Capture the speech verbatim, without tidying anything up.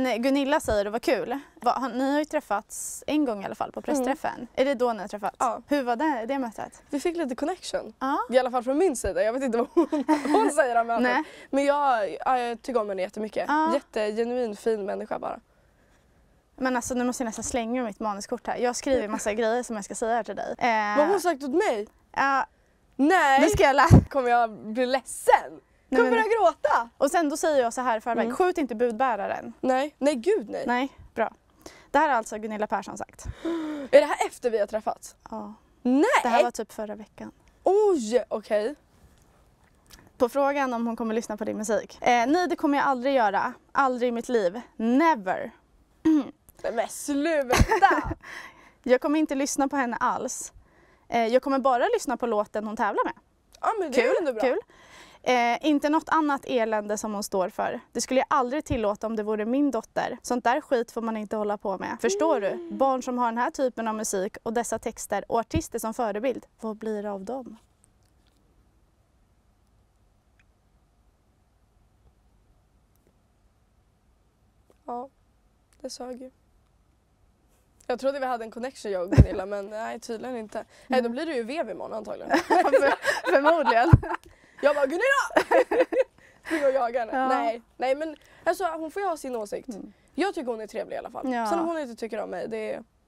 Nej, Gunilla säger det var kul. Va, ni har ju träffats en gång i alla fall på pressträffen. Mm. Är det då ni har träffats? Ja. Hur var det, det mötet? Vi fick lite connection. Ja. I alla fall från min sida. Jag vet inte vad hon, hon säger om mötet. Nej. Men jag, jag tycker om henne jättemycket. Ja. Jättegenuin, fin människa bara. Men alltså nu måste jag nästan slänga mitt manuskort här. Jag skriver massa grejer som jag ska säga här till dig. Eh, Vad har hon sagt åt mig? Ja. Nej! Nu ska jag läsa. Kommer jag bli ledsen? Nej, Kommer men... jag gråta? Och sen då säger jag så här förväg, mm. skjut inte budbäraren. Nej, nej gud nej. Nej, bra. Det här har alltså Gunilla Persson sagt. Är det här efter vi har träffats? Ja. Nej! Det här var typ förra veckan. Oj, okej. Okay. På frågan om hon kommer lyssna på din musik. Eh, nej, det kommer jag aldrig göra. Aldrig i mitt liv. Never. Nej men sluta! Jag kommer inte lyssna på henne alls. Eh, jag kommer bara lyssna på låten hon tävlar med. Ja men det kul, är ändå bra. Kul. Eh, inte något annat elände som hon står för. Det skulle jag aldrig tillåta om det vore min dotter. Sånt där skit får man inte hålla på med. Förstår mm. du? Barn som har den här typen av musik och dessa texter och artister som förebild. Vad blir det av dem? Ja, det sög ju. Jag trodde vi hade en connection jag och Gunilla men nej tydligen inte. Mm. Nej då blir det ju vev imorgon antagligen. För, förmodligen. Jag bara Gunilla! Spring och jaga henne. Ja. Nej, nej men alltså, hon får ju ha sin åsikt. Mm. Jag tycker hon är trevlig i alla fall. Ja. Sen om hon inte tycker om mig, det är,